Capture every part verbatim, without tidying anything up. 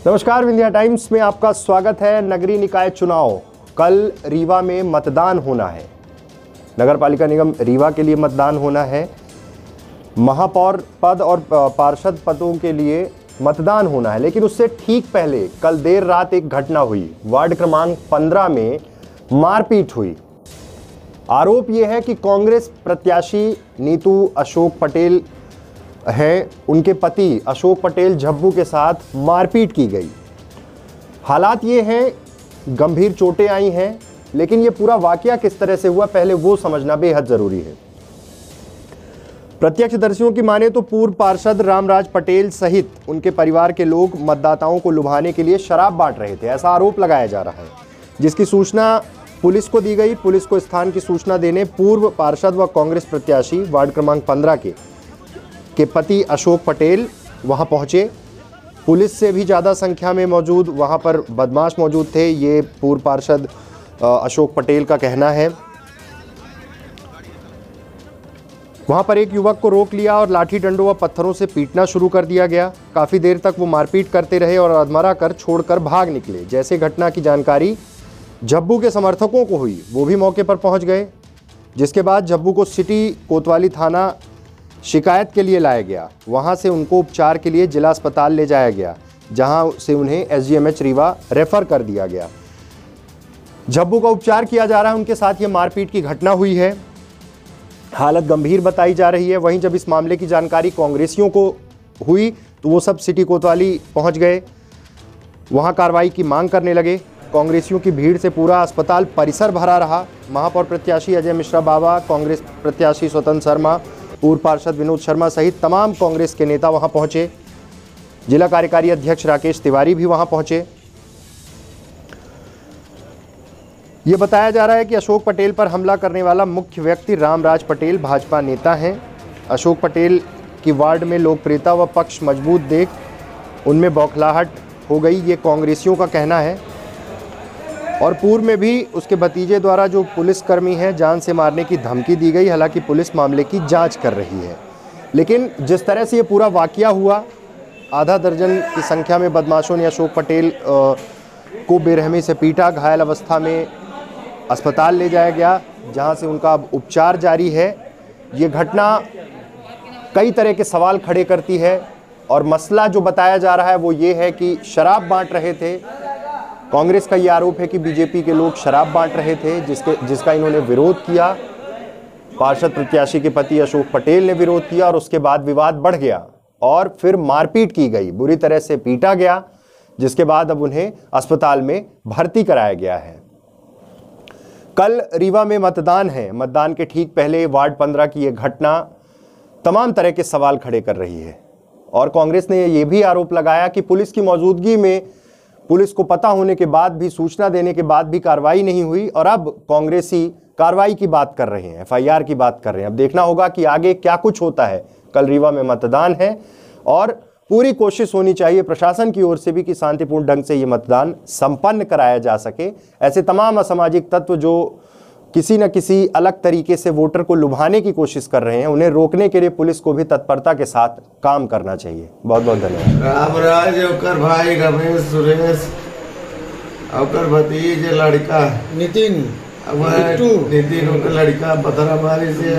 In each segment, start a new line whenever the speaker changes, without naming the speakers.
नमस्कार, विंध्या टाइम्स में आपका स्वागत है। नगरीय निकाय चुनाव कल रीवा में मतदान होना है। नगर पालिका निगम रीवा के लिए मतदान होना है। महापौर पद और पार्षद पदों के लिए मतदान होना है, लेकिन उससे ठीक पहले कल देर रात एक घटना हुई। वार्ड क्रमांक पंद्रह में मारपीट हुई। आरोप यह है कि कांग्रेस प्रत्याशी नीतू अशोक पटेल हैं, उनके पति अशोक पटेल झब्बू के साथ मारपीट की गई। हालात ये हैं, गंभीर चोटें आई हैं, लेकिन ये पूरा वाकया किस तरह से हुआ पहले वो समझना बेहद जरूरी है। प्रत्यक्षदर्शियों की माने तो पूर्व पार्षद रामराज पटेल सहित उनके परिवार के लोग मतदाताओं को लुभाने के लिए शराब बांट रहे थे, ऐसा आरोप लगाया जा रहा है, जिसकी सूचना पुलिस को दी गई। पुलिस को स्थान की सूचना देने पूर्व पार्षद व कांग्रेस प्रत्याशी वार्ड क्रमांक पंद्रह के के पति अशोक पटेल वहां पहुंचे। पुलिस से भी ज़्यादा संख्या में मौजूद वहां पर बदमाश मौजूद थे, ये पूर्व पार्षद अशोक पटेल का कहना है। वहां पर एक युवक को रोक लिया और लाठी डंडों व पत्थरों से पीटना शुरू कर दिया गया। काफ़ी देर तक वो मारपीट करते रहे और अधमरा कर छोड़कर भाग निकले। जैसे घटना की जानकारी झब्बू के समर्थकों को हुई, वो भी मौके पर पहुंच गए, जिसके बाद झब्बू को सिटी कोतवाली थाना शिकायत के लिए लाया गया। वहां से उनको उपचार के लिए जिला अस्पताल ले जाया गया, जहां से उन्हें एसजीएमएच रीवा रेफर कर दिया गया। झब्बू का उपचार किया जा रहा है, उनके साथ ये मारपीट की घटना हुई है। हालत गंभीर बताई जा रही है। वहीं जब इस मामले की जानकारी कांग्रेसियों को हुई तो वो सब सिटी कोतवाली पहुंच गए, वहां कार्रवाई की मांग करने लगे। कांग्रेसियों की भीड़ से पूरा अस्पताल परिसर भरा रहा। महापौर प्रत्याशी अजय मिश्रा बाबा, कांग्रेस प्रत्याशी स्वतंत्र शर्मा, पूर्व पार्षद विनोद शर्मा सहित तमाम कांग्रेस के नेता वहां पहुंचे। जिला कार्यकारी अध्यक्ष राकेश तिवारी भी वहां पहुंचे। यह बताया जा रहा है कि अशोक पटेल पर हमला करने वाला मुख्य व्यक्ति रामराज पटेल भाजपा नेता हैं। अशोक पटेल की वार्ड में लोकप्रियता व पक्ष मजबूत देख उनमें बौखलाहट हो गई, ये कांग्रेसियों का कहना है। और पूर्व में भी उसके भतीजे द्वारा जो पुलिसकर्मी हैं जान से मारने की धमकी दी गई। हालांकि पुलिस मामले की जांच कर रही है, लेकिन जिस तरह से ये पूरा वाकया हुआ, आधा दर्जन की संख्या में बदमाशों ने अशोक पटेल को बेरहमी से पीटा। घायल अवस्था में अस्पताल ले जाया गया, जहां से उनका उपचार जारी है। ये घटना कई तरह के सवाल खड़े करती है और मसला जो बताया जा रहा है वो ये है कि शराब बांट रहे थे। कांग्रेस का ये आरोप है कि बीजेपी के लोग शराब बांट रहे थे, जिसके जिसका इन्होंने विरोध किया। पार्षद प्रत्याशी के पति अशोक पटेल ने विरोध किया और उसके बाद विवाद बढ़ गया और फिर मारपीट की गई, बुरी तरह से पीटा गया, जिसके बाद अब उन्हें अस्पताल में भर्ती कराया गया है। कल रीवा में मतदान है। मतदान के ठीक पहले वार्ड पंद्रह की यह घटना तमाम तरह के सवाल खड़े कर रही है और कांग्रेस ने यह भी आरोप लगाया कि पुलिस की मौजूदगी में, पुलिस को पता होने के बाद भी, सूचना देने के बाद भी कार्रवाई नहीं हुई और अब कांग्रेसी कार्रवाई की बात कर रहे हैं, एफआईआर की बात कर रहे हैं। अब देखना होगा कि आगे क्या कुछ होता है। कल रीवा में मतदान है और पूरी कोशिश होनी चाहिए प्रशासन की ओर से भी कि शांतिपूर्ण ढंग से ये मतदान संपन्न कराया जा सके। ऐसे तमाम असामाजिक तत्व जो किसी न किसी अलग तरीके से वोटर को लुभाने की कोशिश कर रहे हैं, उन्हें रोकने के लिए पुलिस को भी तत्परता के साथ काम करना चाहिए। बहुत बहुत धन्यवाद।
रामराज ओकर भाई रमेश सुरेश ओकर भतीज लड़का
नितिन
नितिन ओकर लड़का पथरामारी से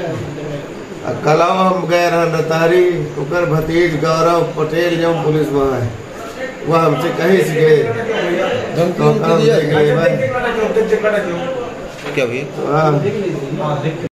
कलाव हम गए नतारी ओकर भतीज गौरव पटेल जो पुलिस में है, वह हमसे कहीं से गए
धमकी
क्या भी